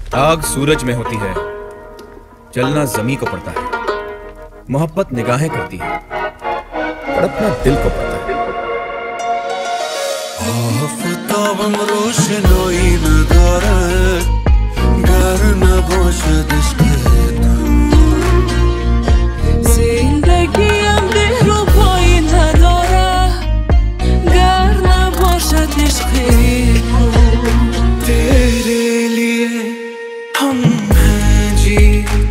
आग सूरज में होती है, जलना जमी को पड़ता है। मोहब्बत निगाहें करती है, तड़पना दिल को पड़ता है। आफताबम रोशनोई नदारत गर नबोशद इश्क है तू। जिंदगी अंधेर रुबाई नदारा गर नबोशद इश्क है तू। तेरे लिए हम हैं जी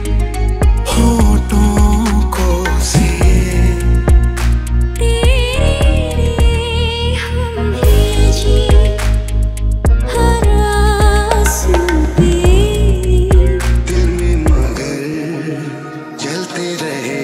होठों को सिए। तेरे हम हैं जी हर आंसू पे। दिल में मगर जलते रहे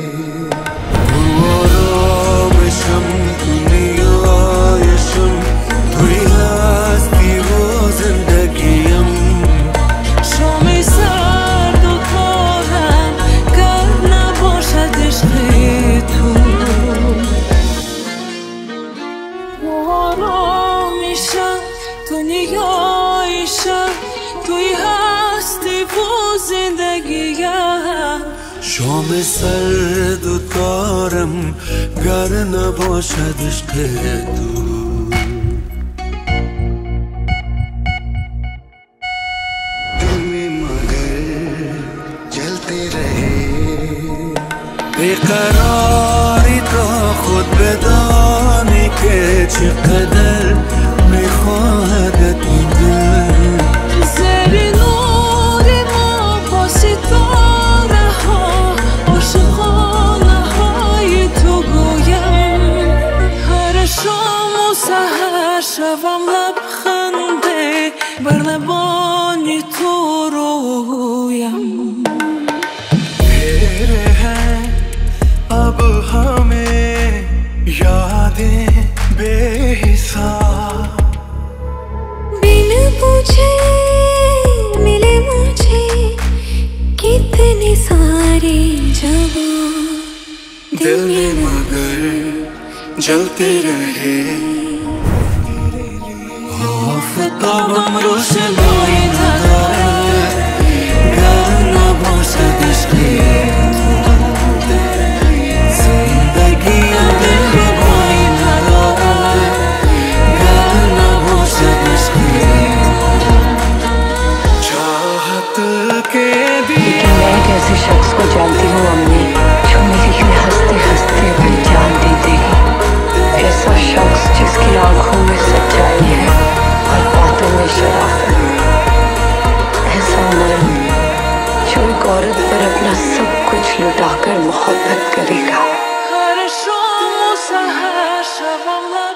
शम दुनिया यशम थोड़ी हस्ती वो जिंदगी हम। شامی سرد و تارم گر نباشد عشق تو. آرامیشم دنیایشم توی هستی و زندگیم. شام سرد و تارم گر نباشد عشق تو. दिल में मगर जलते रहे बेकरारी तो खुद بدانی که چقدر میخواهدت این دل. زیر نور ما با ستاره ها عاشقانه های تو گویم. هر شام و سحر شوم لبخنده بر لبانی تو رویم. तेरे हैं अब हमें यादें बेहिसाब। बिन पूछे मिले मुझे कितने सारे जवाब. दिल में मगर जलते रहे आफताबम रोशनोई नदारत गर नबोशद इश्क तो। जिंदगी अंधेर रुबाई नदारत गर नबोशद इश्क तो। चाहत के दिए मैं एक ऐसे शख्स को जानती हूँ अम्मी, जो मेरे लिए हंसते हंसते अपनी जान दे देगी। ऐसा शख्स जिसकी आंखों में सच्चाई है और बातों में शराफत। ऐसा मर्द जो एक औरत पर अपना सब कुछ लुटाकर मोहब्बत करेगा। हर शाम و سحر شوم